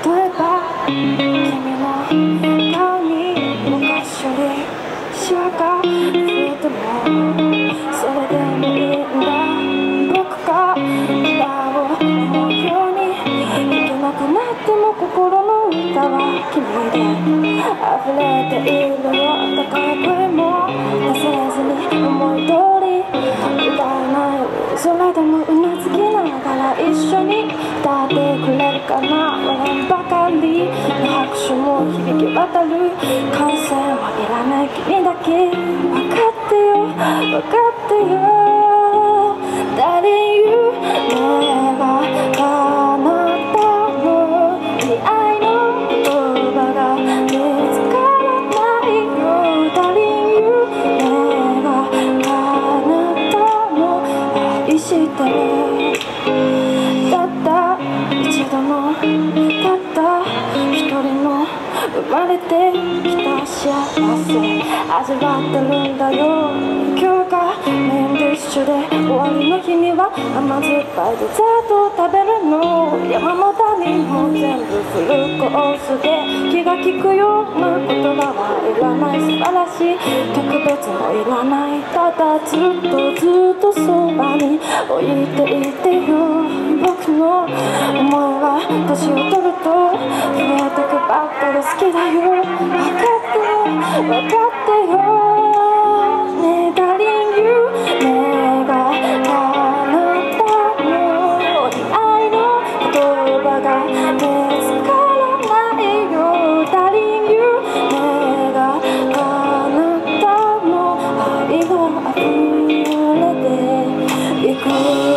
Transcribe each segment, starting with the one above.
えば君の顔に昔よりシワが増えてもそれでもいいんだ。僕が歌を思うようにいけなくなっても心の歌は君で溢れているよ。高い声も出せずに思い通り歌えない空でもうなずきながら一緒に歌ってくれるかな。笑うばかりの拍手も響き渡る。歓声はいらない君だけ分かってよ分かってよ。Darling you 願が叶ったのに愛の言葉が見つからないよ。Darling you 願が叶ったの愛してる。たった一度のたった一人の生まれてきた幸せ味わってるんだよ。今日がメインディッシュで終わりの日には甘酸っぱいデザートを食べるの。山も谷も全部フルコースで気が利くような言葉はいらない。素晴らしい特別もいらない。ただずっとそばに置いていてよ。僕の思いは年を取ると増えてくばっかり好きだよ。分かってよ分かってよ。ねえ Darling you 願が叶ったのに愛の言葉が見つからないよ。Darling you 願が叶ったの愛が溢れていく。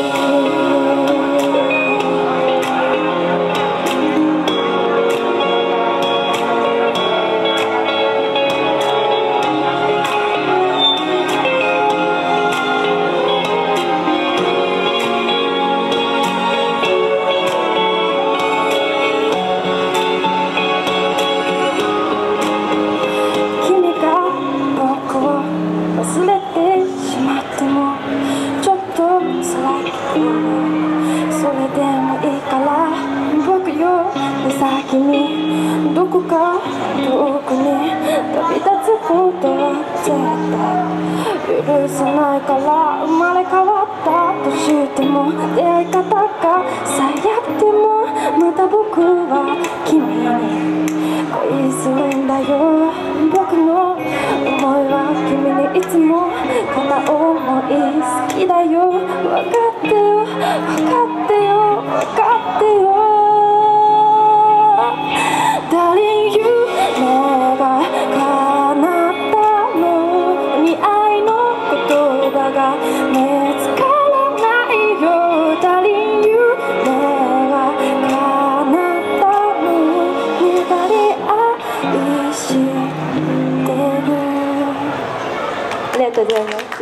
忘れてしまってもちょっとさらけてそれでもいいから僕より先にどこか遠くに旅立つことは絶対許せないから。生まれ変わったとしても出会い方が最悪でもまた僕は君に恋するんだよ。僕の思いは君にいつも片思い好きだよ。分かってよ分かってよ分かってよ。Darling you 願が叶ったのに愛の言葉が見つからないよ。Darling you 願が叶ったのに愛してる。ありがとうございます。